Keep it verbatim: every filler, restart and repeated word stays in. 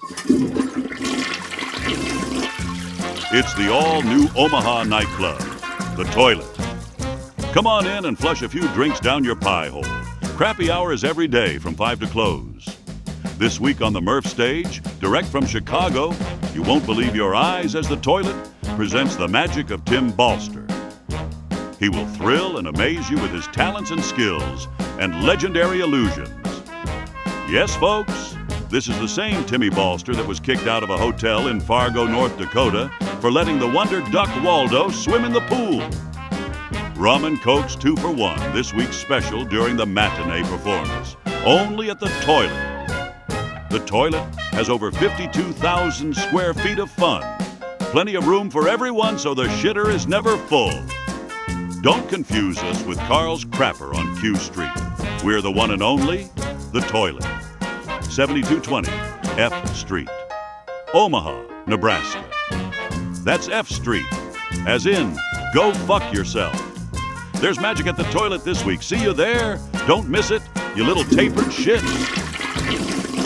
It's the all-new Omaha nightclub, The Toilet. Come on in and flush a few drinks down your pie hole. Crappy hour is every day from five to close. This week on the Murph stage, direct from Chicago, you won't believe your eyes as The Toilet presents the magic of Tim Balster. He will thrill and amaze you with his talents and skills and legendary illusions. Yes, folks, this is the same Timmy Balster that was kicked out of a hotel in Fargo, North Dakota for letting the wonder duck Waldo swim in the pool. Rum and Cokes two for one, this week's special during the matinee performance. Only at The Toilet. The Toilet has over fifty-two thousand square feet of fun. Plenty of room for everyone so the shitter is never full. Don't confuse us with Carl's Crapper on Q Street. We're the one and only The Toilet. seventy-two twenty F Street, Omaha, Nebraska. That's F Street, as in, go fuck yourself. There's magic at The Toilet this week. See you there. Don't miss it, you little tapered shit.